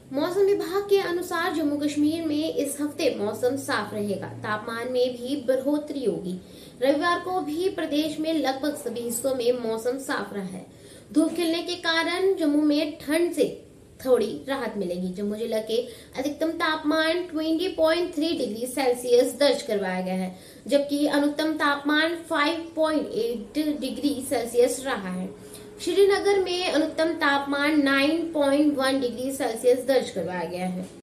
मौसम विभाग के अनुसार जम्मू कश्मीर में इस हफ्ते मौसम साफ रहेगा। तापमान में भी बढ़ोतरी होगी। रविवार को भी प्रदेश में लगभग सभी हिस्सों में मौसम साफ रहा है। धूप खिलने के कारण जम्मू में ठंड से थोड़ी राहत मिलेगी। जम्मू जिला के अधिकतम तापमान 20.3 डिग्री सेल्सियस दर्ज करवाया गया है, जबकि अनुकूलतम तापमान 5.8 डिग्री सेल्सियस रहा है। श्रीनगर में अनुकूलतम तापमान 9.1 डिग्री सेल्सियस दर्ज करवाया गया है।